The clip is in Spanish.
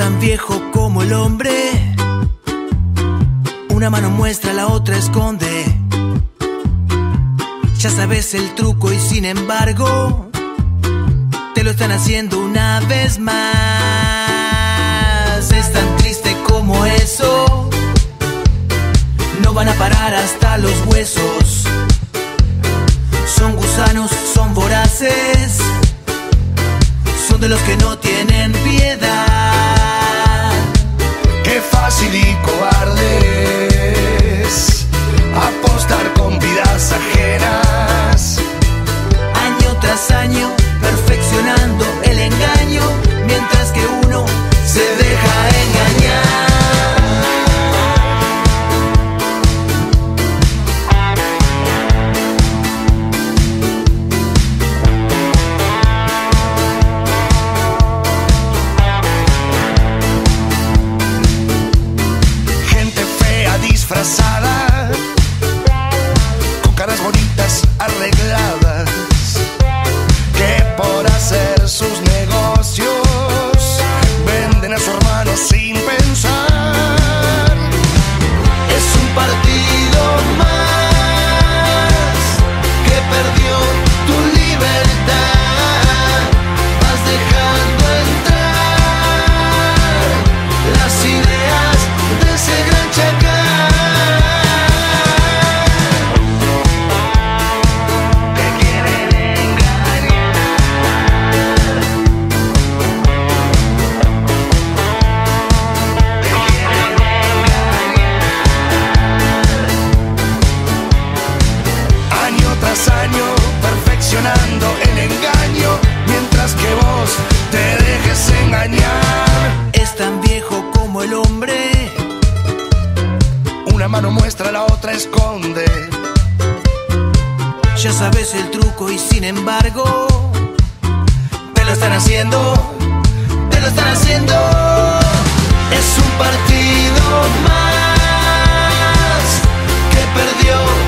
tan viejo como el hombre. Una mano muestra, la otra esconde. Ya sabes el truco y sin embargo te lo están haciendo una vez más. Es tan triste como eso. No van a parar hasta los huesos. Son gusanos, son voraces. Son de los que no tienen piedad. Qué fácil y cobarde es apostar con vidas ajenas. Año tras año perfeccionando el engaño, mientras que uno se deja engañar. Disfrazada, con caras bonitas arregladas, que por hacer sus negocios venden a su hermano sin pensar. Es un partido más que perdió tu libertad. Vas dejando entrar las ideas de ese gran chacal. Año perfeccionando el engaño, mientras que vos te dejes engañar. Es tan viejo como el hombre. Una mano muestra, la otra esconde. Ya sabes el truco y sin embargo te lo están haciendo, te lo están haciendo. Es un partido más que perdió